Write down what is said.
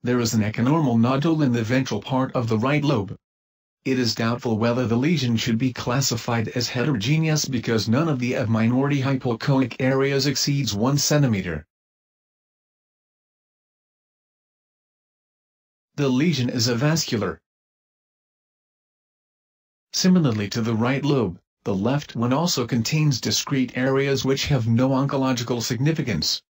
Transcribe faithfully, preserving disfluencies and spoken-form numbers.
There is an echonormal nodule in the ventral part of the right lobe. It is doubtful whether the lesion should be classified as heterogeneous because none of the of minority hypoechoic areas exceeds one centimeter. The lesion is avascular. Similarly to the right lobe, the left one also contains discrete areas which have no oncological significance.